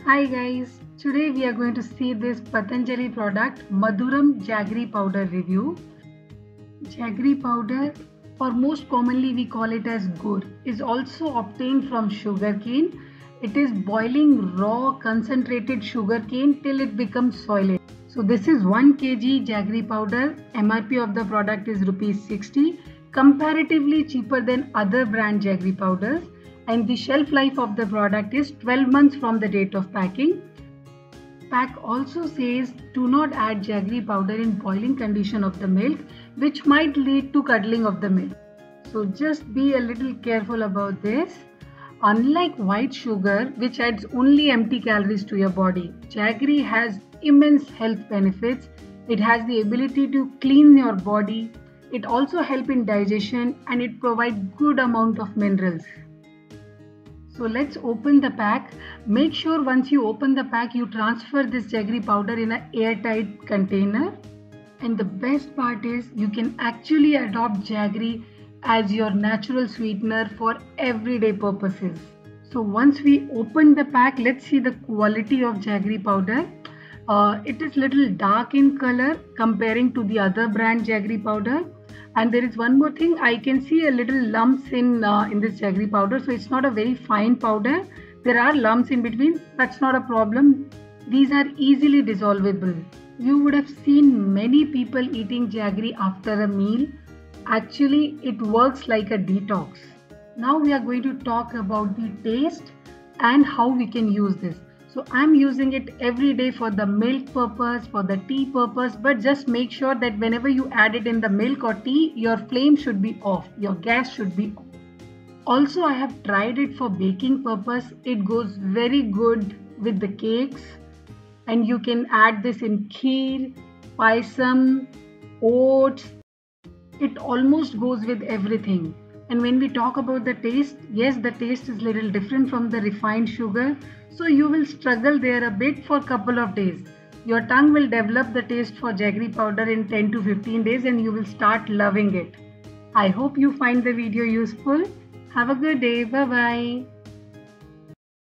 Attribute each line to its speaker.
Speaker 1: Hi guys, today we are going to see this Patanjali product Madhuram Jaggery powder review. Jaggery powder, or most commonly we call it as gur, is also obtained from sugarcane. It is boiling raw concentrated sugarcane till it becomes solid. So this is 1 kg jaggery powder. MRP of the product is rupees 60, comparatively cheaper than other brand jaggery powders, and the shelf life of the product is 12 months from the date of packing. Pack also says do not add jaggery powder in boiling condition of the milk, which might lead to curdling of the milk. So just be a little careful about this. Unlike white sugar, which adds only empty calories to your body, jaggery has immense health benefits. It has the ability to clean your body. It also helps in digestion and it provides good amount of minerals. So let's open the pack. Make sure once you open the pack, you transfer this jaggery powder in an airtight container. And the best part is you can actually adopt jaggery as your natural sweetener for everyday purposes. So once we open the pack, let's see the quality of jaggery powder. It is little dark in color comparing to the other brand jaggery powder. And there is one more thing, I can see a little lumps in this jaggery powder. So it's not a very fine powder. There are lumps in between. That's not a problem. These are easily dissolvable. You would have seen many people eating jaggery after a meal. Actually, it works like a detox. Now we are going to talk about the taste and how we can use this. So I'm using it every day for the milk purpose, for the tea purpose, but just make sure that whenever you add it in the milk or tea, your flame should be off, your gas should be off. Also, I have tried it for baking purpose. It goes very good with the cakes, and you can add this in kheer, paisam, oats. It almost goes with everything. And when we talk about the taste, yes, the taste is little different from the refined sugar. So you will struggle there a bit for a couple of days. Your tongue will develop the taste for jaggery powder in 10 to 15 days and you will start loving it. I hope you find the video useful. Have a good day. Bye bye.